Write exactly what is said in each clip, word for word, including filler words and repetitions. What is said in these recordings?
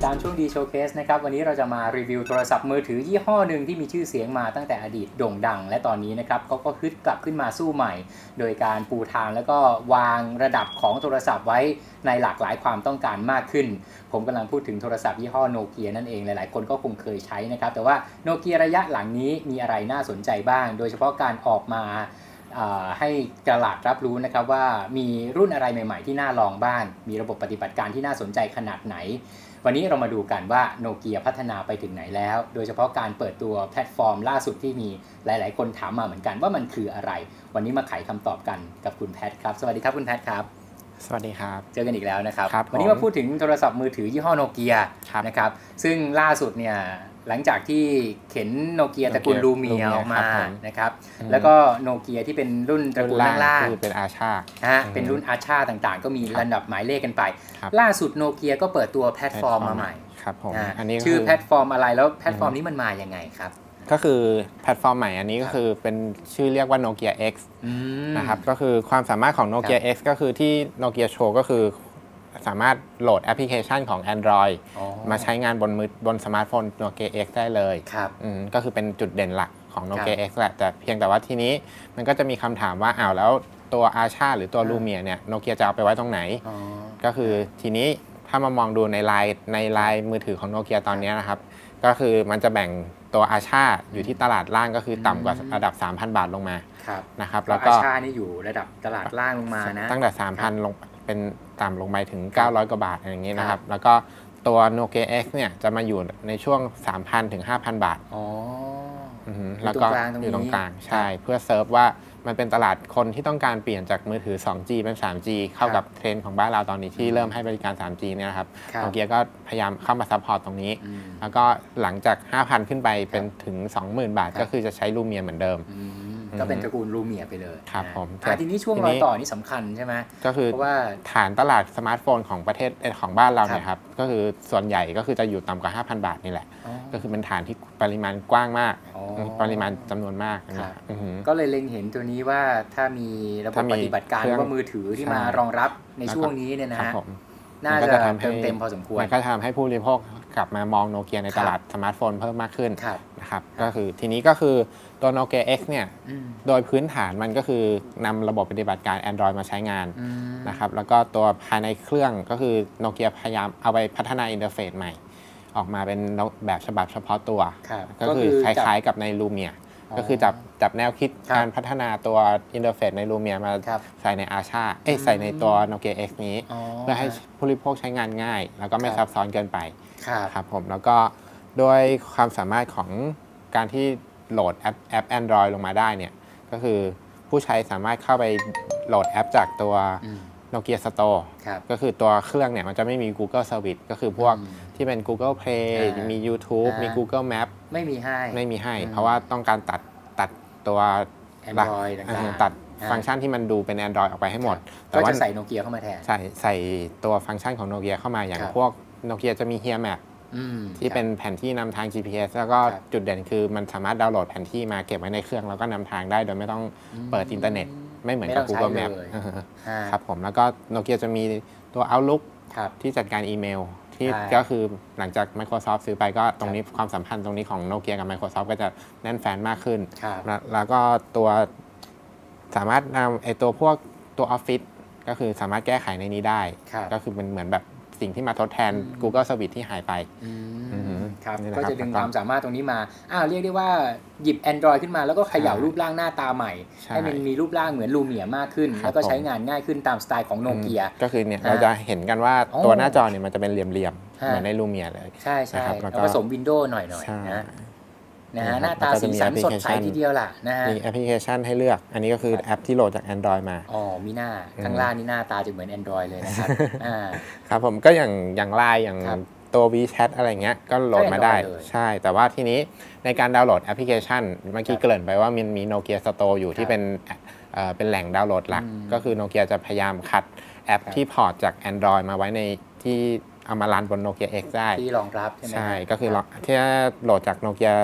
ามช่วงดีโชว์เคสนะครับวันนี้เราจะมารีวิวโทรศัพท์มือถือยี่ห้อหนึ่งที่มีชื่อเสียงมาตั้งแต่อดีตโด่งดังและตอนนี้นะครับก็ก็ฮึดกลับขึ้นมาสู้ใหม่โดยการปูทางแล้วก็วางระดับของโทรศัพท์ไว้ในหลากหลายความต้องการมากขึ้นผมกำลังพูดถึงโทรศัพท์ยี่ห้อโนเกียนั่นเองหลายๆคนก็คงเคยใช้นะครับแต่ว่าโนเกียระยะหลังนี้มีอะไรน่าสนใจบ้างโดยเฉพาะการออกมาให้ตลาดรับรู้นะครับว่ามีรุ่นอะไรใหม่ๆที่น่าลองบ้างมีระบบปฏิบัติการที่น่าสนใจขนาดไหนวันนี้เรามาดูกันว่าโนเกียพัฒนาไปถึงไหนแล้วโดยเฉพาะการเปิดตัวแพลตฟอร์มล่าสุดที่มีหลายๆคนถามมาเหมือนกันว่ามันคืออะไรวันนี้มาไขคำตอบกันกับคุณแพทครับสวัสดีครับคุณแพทครับสวัสดีครับเจอกันอีกแล้วนะครับวันนี้มาพูดถึงโทรศัพท์มือถือยี่ห้อโนเกียนะครับซึ่งล่าสุดเนี่ยหลังจากที่เข็นโนเกียตระกูลลูเมียออกมานะครับแล้วก็โนเกียที่เป็นรุ่นตระกูลล่างๆคือเป็นอาชาฮะเป็นรุ่นอาชาต่างๆก็มีระดับหมายเลขกันไปล่าสุดโนเกียก็เปิดตัวแพลตฟอร์มมาใหม่ครับผมอันนี้ชื่อแพลตฟอร์มอะไรแล้วแพลตฟอร์มนี้มันมายังไงครับก็คือแพลตฟอร์มใหม่อันนี้ก็คือเป็นชื่อเรียกว่า Nokia X นะครับก็คือความสามารถของ Nokia X ก็คือที่ Nokia โชว์ก็คือสามารถโหลดแอปพลิเคชันของ Android มาใช้งานบนมือบนสมาร์ทโฟน Nokia X ได้เลยก็คือเป็นจุดเด่นหลักของ Nokia X แหละแต่เพียงแต่ว่าทีนี้มันก็จะมีคำถามว่าอ้าวแล้วตัวอาชาหรือตัวลูเมียเนี่ยโนเกียจะเอาไปไว้ตรงไหนก็คือทีนี้ถ้ามามองดูในไลน์ในไลน์มือถือของโนเกียตอนนี้นะครับก็คือมันจะแบ่งตัวอาชาอยู่ที่ตลาดล่างก็คือต่ำกว่าระดับ สามพัน บาทลงมานะครับแล้วก็อาชานี่อยู่ระดับตลาดล่างลงมานะตั้งแต่ สามพัน ลงเป็นต่ำลงไปถึงเก้าร้อยกว่าบาทอย่างนี้นะครับแล้วก็ตัว Nokia X เนี่ยจะมาอยู่ในช่วง สามพัน ถึง ห้าพัน บาทอ๋อแล้วก็อยู่ตรงกลางใช่เพื่อเซิร์ฟว่ามันเป็นตลาดคนที่ต้องการเปลี่ยนจากมือถือ สองจี เป็น สามจี เข้ากับเทรนด์ของบ้านเราตอนนี้ที่เริ่มให้บริการ สามจี เนี่ยนะครับโนเกียก็พยายามเข้ามาซัพพอร์ตตรงนี้แล้วก็หลังจาก ห้าพัน ขึ้นไปเป็นถึง สองหมื่น บาทก็คือจะใช้ลูเมียเหมือนเดิมก็เป็นตระกูลลูเมียไปเลยครับผมแต่ทีนี้ช่วงรอยต่อนี่สำคัญใช่ไหมก็คือว่าฐานตลาดสมาร์ทโฟนของประเทศของบ้านเราเนี่ยครับก็คือส่วนใหญ่ก็คือจะอยู่ต่ำกว่า ห้าพัน บาทนี่แหละก็คือเป็นฐานที่ปริมาณกว้างมากปริมาณจำนวนมากก็เลยเล็งเห็นตัวนี้ว่าถ้ามีระบบปฏิบัติการว่ามือถือที่มารองรับในช่วงนี้เนี่ยนะฮะน่าจะเติมเต็มพอสมควรมันก็ทำให้ผู้บริโภคกลับมามองโนเกียในตลาดสมาร์ทโฟนเพิ่มมากขึ้นนะครับก็คือทีนี้ก็คือตัว Nokia X เนี่ยโดยพื้นฐานมันก็คือนำระบบปฏิบัติการ Android มาใช้งานนะครับแล้วก็ตัวภายในเครื่องก็คือโนเกียพยายามเอาไปพัฒนาอินเทอร์เฟซใหม่ออกมาเป็นแบบฉบับเฉพาะตัวก็คือคล้ายๆกับในลูเมียก็คือจับจับแนวคิดการพัฒนาตัวอินเทอร์เฟซในลูเมียมาใส่ในอาชาเอ้ใส่ในตัว Nokia X นี้เพื่อให้ผู้บริโภคใช้งานง่ายแล้วก็ไม่ซับซ้อนเกินไปครับผมแล้วก็โดยความสามารถของการที่โหลดแอปแอป Android ลงมาได้เนี่ยก็คือผู้ใช้สามารถเข้าไปโหลดแอปจากตัว Nokia Store ก็คือตัวเครื่องเนี่ยมันจะไม่มี Google Service ก็คือพวกที่เป็น Google Play มี YouTube มี Google Map ไม่มีให้ไม่มีให้เพราะว่าต้องการตัดตัดตัว Android ตัดฟังก์ชันที่มันดูเป็น Android ออกไปให้หมดแต่ว่าจะใส่โนเกียเข้ามาแทนใส่ใส่ตัวฟังก์ชันของโนเกียเข้ามาอย่างพวกโนเกียจะมี Here Map ที่เป็นแผนที่นำทาง จี พี เอส แล้วก็จุดเด่นคือมันสามารถดาวน์โหลดแผนที่มาเก็บไว้ในเครื่องแล้วก็นำทางได้โดยไม่ต้องเปิดอินเทอร์เน็ตไม่เหมือนกับ Google Map ครับผมแล้วก็โนเกียจะมีตัว Outlook ที่จัดการอีเมลที่ก็คือหลังจาก Microsoft ซื้อไปก็ตรงนี้ความสัมพันธ์ตรงนี้ของโนเกียกับ Microsoft ก็จะแน่นแฟ้นมากขึ้นแล้วก็ตัวสามารถนำไอตัวพวกตัว Office ก็คือสามารถแก้ไขในนี้ได้ก็คือเป็นเหมือนแบบสิ่งที่มาทดแทน Google Service ที่หายไปครับก็จะดึงความสามารถตรงนี้มาอ้าวเรียกได้ว่าหยิบ Android ขึ้นมาแล้วก็เขย่ารูปร่างหน้าตาใหม่ให้มันมีรูปร่างเหมือนลูเมียมากขึ้นแล้วก็ใช้งานง่ายขึ้นตามสไตล์ของโนเกียก็คือเนี่ยเราจะเห็นกันว่าตัวหน้าจอเนี่ยมันจะเป็นเหลี่ยมๆเหมือนในลูเมียเลยใช่ใช่แล้วผสม Windows หน่อยๆนะนะฮะหน้าตาสีสันสดใสทีเดียวล่ะนะฮะมีแอปพลิเคชันให้เลือกอันนี้ก็คือแอปที่โหลดจาก Android มาอ๋อมีหน้าข้างล่างนี่หน้าตาจะเหมือน Android เลยนะครับครับผมก็อย่างอย่างไลน์อย่างตัว WeChat อะไรเงี้ยก็โหลดมาได้ใช่แต่ว่าทีนี้ในการดาวน์โหลดแอปพลิเคชันเมื่อกี้เกริ่นไปว่ามันมี Nokia Store อยู่ที่เป็นเป็นแหล่งดาวน์โหลดหลักก็คือ Nokia จะพยายามคัดแอปที่พอร์ตจาก Android มาไว้ในที่เอามารันบน Nokia X ได้ที่รองรับใช่ไหมใช่ก็คือที่โหลดจาก Nokia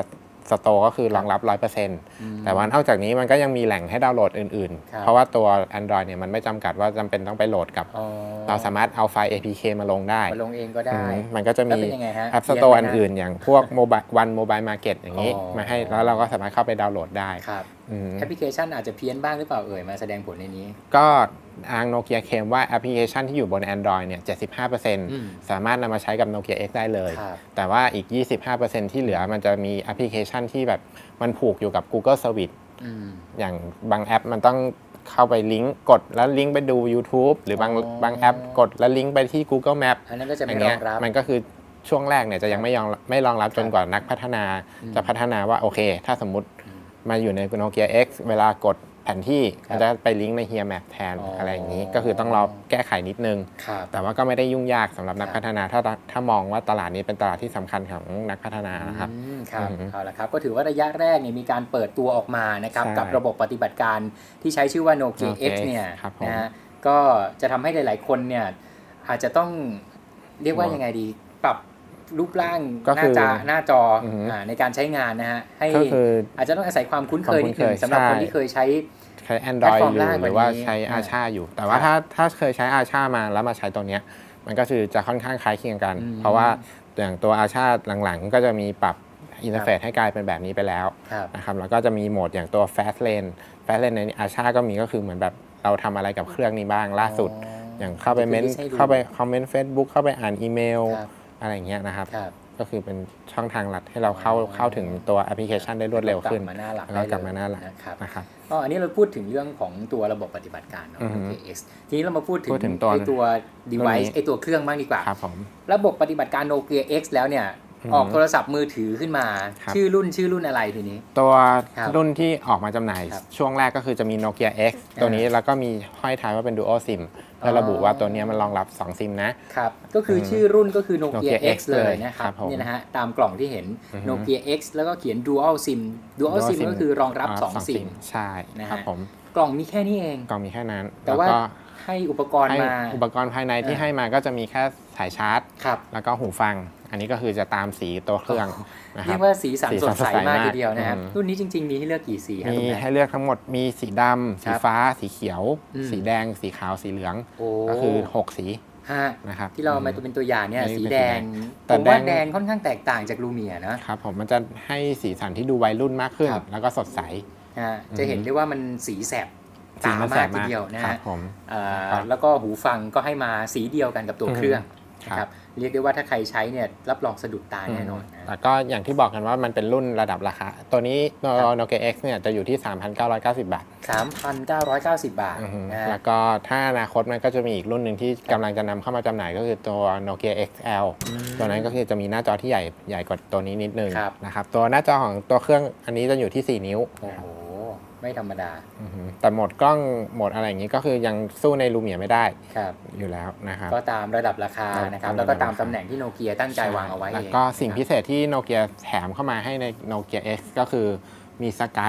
Store ก็คือรองรับ ร้อยเปอร์เซ็นต์ แต่ว่านอกจากนี้มันก็ยังมีแหล่งให้ดาวน์โหลดอื่นๆเพราะว่าตัว Android เนี่ยมันไม่จำกัดว่าจำเป็นต้องไปโหลดกับเราสามารถเอาไฟล์ เอ พี เค มาลงได้มาลงเองก็ได้มันก็จะมี App Store อันอื่นอย่างพวก Mobile One Mobile Market อย่างนี้มาให้แล้วเราก็สามารถเข้าไปดาวน์โหลดได้แอปพลิเคชันอาจจะเพี้ยนบ้างหรือเปล่าเอ่ยมาแสดงผลในนี้ก็ทาง Nokia เคลมว่าแอปพลิเคชันที่อยู่บน Android เนี่ย เจ็ดสิบห้าเปอร์เซ็นต์ สามารถนำมาใช้กับ Nokia X ได้เลยแต่ว่าอีก ยี่สิบห้าเปอร์เซ็นต์ ที่เหลือมันจะมีแอปพลิเคชันที่แบบมันผูกอยู่กับ Google Service อย่างบางแอปมันต้องเข้าไปลิงก์กดแล้วลิงก์ไปดู YouTube หรือบางบางแอปกดแล้วลิงก์ไปที่ Google Map อันนั้นก็จะไม่รองรับมันก็คือช่วงแรกเนี่ยจะยังไม่ยอมไม่รองรับจนกว่านักพัฒนาจะพัฒนาว่าโอเคถ้าสมมุติมาอยู่ใน Nokia X เวลากดแผนที่มันจะไปลิงก์ใน Here Map แทน อ, อะไรอย่างนี้ก็คือต้องรอแก้ไขนิดนึงแต่ว่าก็ไม่ได้ยุ่งยากสำหรับนักพัฒนาถ้าถ้ามองว่าตลาดนี้เป็นตลาดที่สำคัญของนักพัฒนานะครับครับเอาละครับก็ถือว่าระยะแรกเนี่ยมีการเปิดตัวออกมานะครับกับระบบปฏิบัติการที่ใช้ชื่อว่า Nokia X เนี่ยนะฮะก็จะทำให้หลายๆคนเนี่ยอาจจะต้องเรียกว่ายังไงดีปรับรูปร่างหน้าจอหน้าจอในการใช้งานนะฮะให้อาจจะต้องอาศัยความคุ้นเคยนิดนึงสำหรับคนที่เคยใช้ใช้ Android อยู่หรือว่าใช้อาชาอยู่แต่ว่าถ้าถ้าเคยใช้อาชามาแล้วมาใช้ตัวเนี้ยมันก็คือจะค่อนข้างคล้ายเคียงกันเพราะว่าอย่างตัวอาชาหลังๆก็จะมีปรับอินเทอร์เฟซให้กลายเป็นแบบนี้ไปแล้วนะครับแล้วก็จะมีโหมดอย่างตัว Fast Lane Fast Lane ในอาชาก็มีก็คือเหมือนแบบเราทำอะไรกับเครื่องนี้บ้างล่าสุดอย่างเข้าไปเม้นเข้าไปคอมเมนต์ Facebook เข้าไปอ่านอีเมลอะไรอย่างเงี้ยนะครับก็คือเป็นช่องทางลัดให้เราเข้าเข้าถึงตัวแอปพลิเคชันได้รวดเร็วขึ้นแล้วกลับมาหน้าหลักนะครับก็อันนี้เราพูดถึงเรื่องของตัวระบบปฏิบัติการเนาะ Nokia X ทีนี้เรามาพูดถึงไอตัว device ไอตัวเครื่องบ้างดีกว่าระบบปฏิบัติการ Nokia X แล้วเนี่ยออกโทรศัพท์มือถือขึ้นมาชื่อรุ่นชื่อรุ่นอะไรทีนี้ตัวรุ่นที่ออกมาจำหน่ายช่วงแรกก็คือจะมี Nokia X ตัวนี้แล้วก็มีห้อยท้ายว่าเป็น Dual SIM เพื่อระบุว่าตัวนี้มันรองรับสองซิมนะครับก็คือชื่อรุ่นก็คือ Nokia X เลยนะครับนี่นะฮะตามกล่องที่เห็น Nokia X แล้วก็เขียน Dual SIM Dual SIM ก็คือรองรับสองซิมใช่ครับผมกล่องมีแค่นี้เองกล่องมีแค่นั้นแต่ว่าให้อุปกรณ์มาอุปกรณ์ภายในที่ให้มาก็จะมีแค่สายชาร์จแล้วก็หูฟังอันนี้ก็คือจะตามสีตัวเครื่องเรียกว่าสีสันสดใสมากทีเดียวนะครับรุ่นนี้จริงๆมีให้เลือกกี่สีครับมีให้เลือกทั้งหมดมีสีดำสีฟ้าสีเขียวสีแดงสีขาวสีเหลืองก็คือหกสีนะครับที่เรามาตัวเป็นตัวอย่างเนี่ยสีแดงผมว่าแดงค่อนข้างแตกต่างจากลูเมียนะครับผมมันจะให้สีสันที่ดูวัยรุ่นมากขึ้นแล้วก็สดใสจะเห็นได้ว่ามันสีแสบตามากทีเดียวนะฮะแล้วก็หูฟังก็ให้มาสีเดียวกันกับตัวเครื่องนะครับเรียกได้ว่าถ้าใครใช้เนี่ยรับรองสะดุดตาแน่นอนแล้วก็อย่างที่บอกกันว่ามันเป็นรุ่นระดับราคาตัวนี้ Nokia X เนี่ยจะอยู่ที่ สามพันเก้าร้อยเก้าสิบ บาทสามพันเก้าร้อยเก้าสิบ บาทแล้วก็ถ้าอนาคตมันก็จะมีอีกรุ่นหนึ่งที่กำลังจะนำเข้ามาจำหน่ายก็คือตัว Nokia เอ็กซ์ แอล ตัวนั้นก็คือจะมีหน้าจอที่ใหญ่ใหญ่กว่าตัวนี้นิดนึงนะครับตัวหน้าจอของตัวเครื่องอันนี้จะอยู่ที่สี่นิ้วไม่ธรรมดาแต่โหมดกล้องโหมดอะไรอย่างนี้ก็คือยังสู้ในลูเมียไม่ได้อยู่แล้วนะครับก็ตามระดับราคานะครับแล้วก็ตามตำแหน่งที่โนเกียตั้งใจวางเอาไว้แล้วก็สิ่งพิเศษที่โนเกียแถมเข้ามาให้ใน Nokia X ก็คือมีสกาย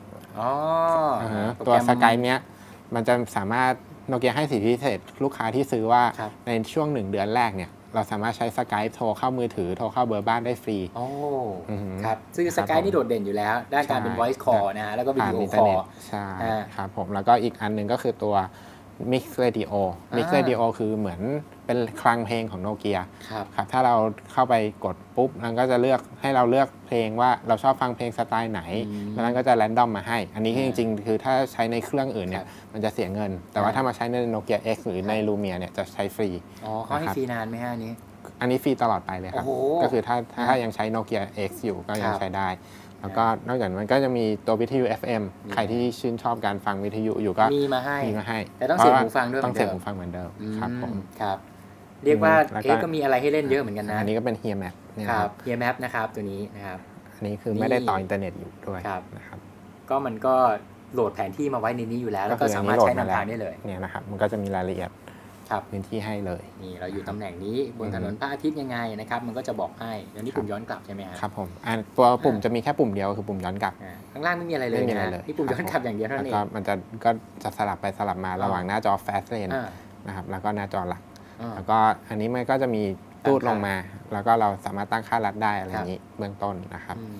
ตัวสกายเนี้ยมันจะสามารถโนเกียให้สิทธิพิเศษลูกค้าที่ซื้อว่าในช่วงหนึ่งเดือนแรกเนี่ยเราสามารถใช้สกายโทรเข้ามือถือโทรเข้าเบอร์บ้านได้ฟรีโอ้ครับซึ่งสกายนี่โดดเด่นอยู่แล้วด้านการเป็น voice call นะฮะแล้วก็วิดีโอคอลใช่ครับผมแล้วก็อีกอันหนึ่งก็คือตัว Mix Radio Mix Radio คือเหมือนเป็นคลังเพลงของโนเกียครับถ้าเราเข้าไปกดปุ๊บมันก็จะเลือกให้เราเลือกเพลงว่าเราชอบฟังเพลงสไตล์ไหนแล้วมันก็จะแรนดอมมาให้อันนี้จริงๆคือถ้าใช้ในเครื่องอื่นเนี่ยมันจะเสียเงินแต่ว่าถ้ามาใช้ใน Nokia X หรือใน Lumia เนี่ยจะใช้ฟรีอ๋อเขาให้ฟรีนานไหมฮะอันนี้อันนี้ฟรีตลอดไปเลยครับก็คือถ้าถ้ายังใช้ Nokia X อยู่ก็ยังใช้ได้แล้วก็นอกจากนั้นก็จะมีตัววิทยุ เอฟ เอ็ม ใครที่ชื่นชอบการฟังวิทยุอยู่ก็มีมาให้มีมาให้แต่ต้องเสียบหูฟังด้วยต้องเสียบหูฟังเหมือนเดิมครับผมครับเรียกว่าเอ๊ะก็มีอะไรให้เล่นเยอะเหมือนกันนะอันนี้ก็เป็น Here Map ครับ Here Map นะครับตัวนี้นะครับอันนี้คือไม่ได้ต่ออินเทอร์เน็ตอยู่ด้วยนะครับก็มันก็โหลดแผนที่มาไว้ในนี้อยู่แล้วแล้วก็สามารถใช้นำทางได้เลยเนี่ยนะครับมันก็จะมีรายละเอียดพื้นที่ให้เลยนี่เราอยู่ตำแหน่งนี้บนถนนพระอาทิตย์ยังไงนะครับมันก็จะบอกให้แล้วนี่ปุ่มย้อนกลับใช่ไหมครับครับผมตัวปุ่มจะมีแค่ปุ่มเดียวคือปุ่มย้อนกลับข้างล่างไม่มีอะไรเลยนะนี่ปุ่มย้อนกลับอย่างเดียวเท่านั้นเองมันจะก็จะสลับไปสลับมาระหว่างหน้าจอ Fast Lane นะครับแล้วก็หน้าจอหลักแล้วก็อันนี้มันก็จะมีตูดลงมาแล้วก็เราสามารถตั้งค่ารัดได้อะไรอย่างนี้เบื้องต้นนะครับ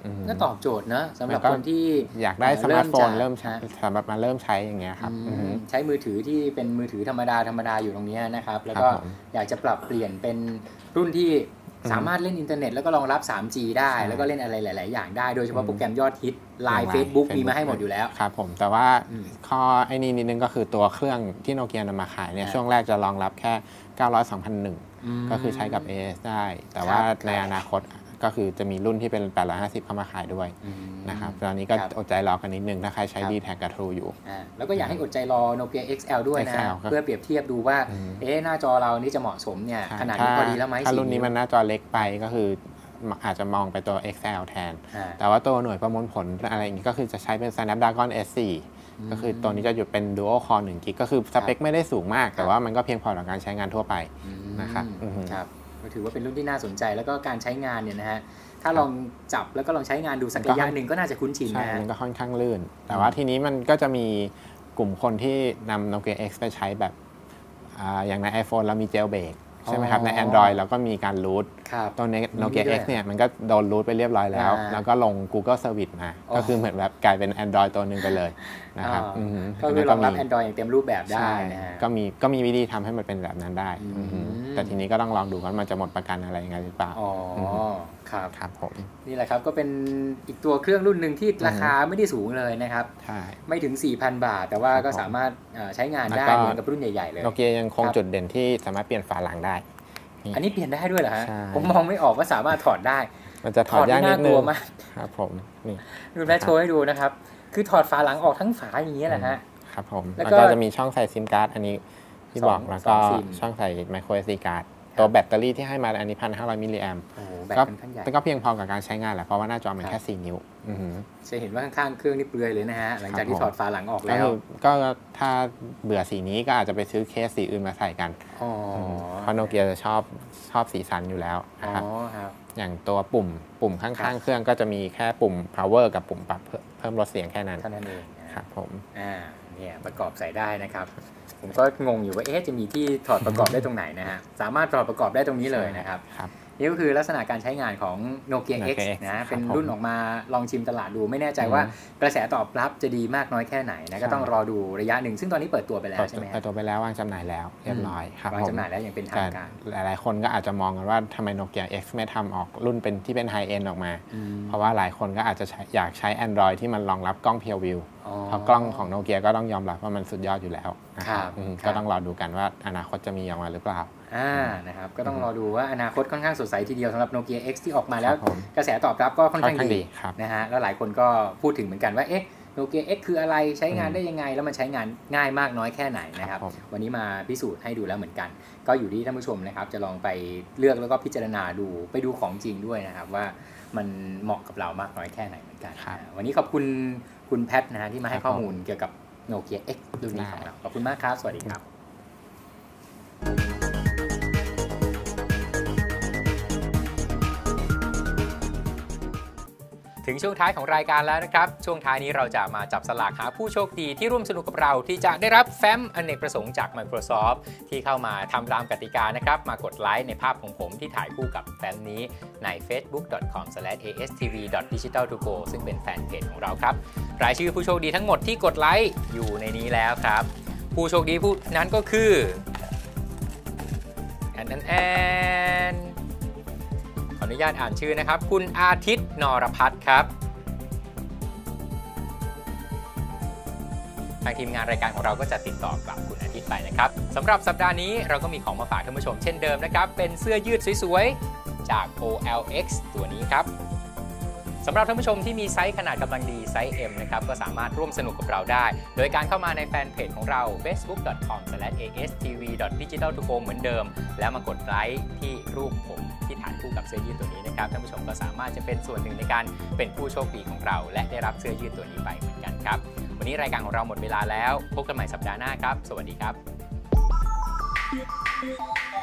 ก็ตอบโจทย์นะสำหรับคนที่อยากได้สมาร์ทโฟนเริ่มใช้สำหรับมาเริ่มใช้อย่างเงี้ยครับใช้มือถือที่เป็นมือถือธรรมดาธรรมดาอยู่ตรงนี้นะครับแล้วก็อยากจะปรับเปลี่ยนเป็นรุ่นที่สามารถเล่นอินเทอร์เน็ตแล้วก็รองรับ ทรี จี ได้แล้วก็เล่นอะไรหลายๆอย่างได้โดยเฉพาะโปรแกรมยอดฮิต ไลน์ Facebook มีมาให้หมดอยู่แล้วครับผมแต่ว่าข้อไอ้นี่นิดนึงก็คือตัวเครื่องที่โนเกียนำมาขายเนี่ยช่วงแรกจะรองรับแค่เก้าร้อย สองพันหนึ่งก็คือใช้กับ เอ เอส ได้แต่ว่าในอนาคตก็คือจะมีรุ่นที่เป็นแปดร้อยห้าสิบเข้ามาขายด้วยนะครับตอนนี้ก็อดใจรอกันนิดนึงถ้าใครใช้ ดี แท็ก กับ True อยู่แล้วก็อยากให้อดใจรอ Nokia เอ็กซ์ แอล ด้วยนะเพื่อเปรียบเทียบดูว่าเอ๊ะหน้าจอเรานี่จะเหมาะสมเนี่ยขนาดนี้พอดีแล้วไหมถ้ารุ่นนี้มันหน้าจอเล็กไปก็คืออาจจะมองไปตัว เอ็กซ์ แอล แทนแต่ว่าตัวหน่วยประมวลผลอะไรอย่างนี้ก็คือจะใช้เป็น Snapdragon เอส โฟร์ ก็คือตัวนี้จะอยู่เป็น Dual Core หนึ่ง กิกก็คือสเปคไม่ได้สูงมากแต่ว่ามันก็เพียงพอต่อการใช้งานทั่วไปนะครับครับก็ถือว่าเป็นรุ่นที่น่าสนใจแล้วก็การใช้งานเนี่ยนะฮะถ้าลองจับแล้วก็ลองใช้งานดูสักระยะหนึ่งก็น่าจะคุ้นชินนะใช่มันก็ค่อนข้างลื่นแต่ว่าทีนี้มันก็จะมีกลุ่มคนที่นำ Nokia X ไปใช้แบบอย่างใน iPhone เรามี Jailbreakใช่ไหมครับใน Android แล้วก็มีการรูทตัวนี้ Nokia X เนี่ยมันก็โดนรูทไปเรียบร้อยแล้วแล้วก็ลง Google Service มาก็คือเหมือนแบบกลายเป็น Android ตัวหนึ่งไปเลยนะครับก็คือรองรับ Android อย่างเต็มรูปแบบได้นะฮะก็มีก็มีวิธีทำให้มันเป็นแบบนั้นได้แต่ทีนี้ก็ต้องลองดูว่ามันจะหมดประกันอะไรยังไงหรือเปล่าอ๋อครับครับผมนี่แหละครับก็เป็นอีกตัวเครื่องรุ่นหนึ่งที่ราคาไม่ได้สูงเลยนะครับไม่ถึง สี่พัน บาทแต่ว่าก็สามารถใช้งานได้เหมือนกับรุ่นใหญ่ๆเลยโนเกียยังคงจุดเด่นที่สามารถเปลี่ยนฝาหลังได้อันนี้เปลี่ยนได้ด้วยเหรอฮะผมมองไม่ออกว่าสามารถถอดได้มันจะถอดยากนิดนึงครับผมนี่คุณแม่โชว์ให้ดูนะครับคือถอดฝาหลังออกทั้งฝาอย่างนี้แหละฮะครับผมแล้วก็จะมีช่องใส่ซิมการ์ดอันนี้ที่บอกแล้วก็ช่องใส่ไมโคร เอส ดี การ์ดตัวแบตเตอรี่ที่ให้มาอันนี้ หนึ่งพันห้าร้อย มิลลิแอมป์ก็ก็เพียงพอกับการใช้งานแหละเพราะว่าหน้าจอมันแค่สี่นิ้วจะเห็นว่าข้างๆเครื่องนี่เปลือยเลยนะฮะหลังจากที่ถอดฝาหลังออกแล้วก็ถ้าเบื่อสีนี้ก็อาจจะไปซื้อเคสสีอื่นมาใส่กันเพราะโนเกียจะชอบชอบสีสันอยู่แล้วนะครับอย่างตัวปุ่มปุ่มข้างๆเครื่องก็จะมีแค่ปุ่ม power กับปุ่มปรับเพิ่มลดเสียงแค่นั้นเท่านั้นเองครับผมอ่าเนี่ยประกอบใส่ได้นะครับผมก็งงอยู่ว่าเอ๊ะจะมีที่ถอดประกอบได้ตรงไหนนะฮะสามารถถอดประกอบได้ตรงนี้เลยนะครับนี่ก็คือลักษณะการใช้งานของ Nokia X นะเป็นรุ่นออกมาลองชิมตลาดดูไม่แน่ใจว่ากระแสตอบรับจะดีมากน้อยแค่ไหนนะก็ต้องรอดูระยะหนึ่งซึ่งตอนนี้เปิดตัวไปแล้วใช่ไหมเปิดตัวไปแล้ววางจำหน่ายแล้วเรียบร้อยครับวางจำหน่ายแล้วอย่างเป็นทางการหลายๆคนก็อาจจะมองกันว่าทำไม Nokia X ไม่ทำออกรุ่นเป็นที่เป็นไฮเอ็นด์ออกมาเพราะว่าหลายคนก็อาจจะอยากใช้ Android ที่มันรองรับกล้อง PureView เพราะกล้องของ Nokia ก็ต้องยอมรับว่ามันสุดยอดอยู่แล้วนะครับก็ต้องรอดูกันว่าอนาคตจะมีออกมาหรือเปล่าอ่านะครับก็ต้องรอดูว่าอนาคตค่อนข้างสดใสทีเดียวสำหรับ Nokia X ที่ออกมาแล้วกระแสตอบรับก็ค่อนข้างดีนะฮะแล้วหลายคนก็พูดถึงเหมือนกันว่าเอ๊ะ Nokia X คืออะไรใช้งานได้ยังไงแล้วมันใช้งานง่ายมากน้อยแค่ไหนนะครับวันนี้มาพิสูจน์ให้ดูแล้วเหมือนกันก็อยู่ที่ท่านผู้ชมนะครับจะลองไปเลือกแล้วก็พิจารณาดูไปดูของจริงด้วยนะครับว่ามันเหมาะกับเรามากน้อยแค่ไหนเหมือนกันวันนี้ขอบคุณคุณแพทนะฮะที่มาให้ข้อมูลเกี่ยวกับ Nokia X รุ่นนี้ของเราขอบคุณมากครับสวัสดีครับถึงช่วงท้ายของรายการแล้วนะครับช่วงท้ายนี้เราจะมาจับสลากหาผู้โชคดีที่ร่วมสนุกกับเราที่จะได้รับแฟ้มอเนกประสงค์จาก Microsoft ที่เข้ามาทำตามกติกานะครับมากดไลค์ในภาพของผมที่ถ่ายคู่กับแฟ้มนี้ใน เฟซบุ๊ก ดอท คอม สแลช เอ เอส ที วี ดอท ดิจิทัล ทู โก ซึ่งเป็นแฟนเพจของเราครับรายชื่อผู้โชคดีทั้งหมดที่กดไลค์อยู่ในนี้แล้วครับผู้โชคดีผู้นั้นก็คือแอนแอนแอนขออนุญาตอ่านชื่อนะครับคุณอาทิตย์นรพัฒน์ครับทางทีมงานรายการของเราก็จะติดต่อกลับคุณอาทิตย์ไปนะครับสำหรับสัปดาห์นี้เราก็มีของมาฝากท่านผู้ชมเช่นเดิมนะครับเป็นเสื้อยืดสวยๆจาก โอ แอล เอ็กซ์ ตัวนี้ครับสำหรับท่านผู้ชมที่มีไซส์ขนาดกำลังดีไซส์ เอ็ม นะครับก็สามารถร่วมสนุกกับเราได้โดยการเข้ามาในแฟนเพจของเรา เฟซบุ๊ก ดอท คอม สแลช เอ เอส ที วี ดอท ดิจิทัล ทู โก เหมือนเดิมแล้วมากดไลค์ที่รูปผมที่ถ่ายคู่กับเสื้อยืดตัวนี้นะครับท่านผู้ชมก็สามารถจะเป็นส่วนหนึ่งในการเป็นผู้โชคดีของเราและได้รับเสื้อยืดตัวนี้ไปเหมือนกันครับวันนี้รายการของเราหมดเวลาแล้วพบกันใหม่สัปดาห์หน้าครับสวัสดีครับ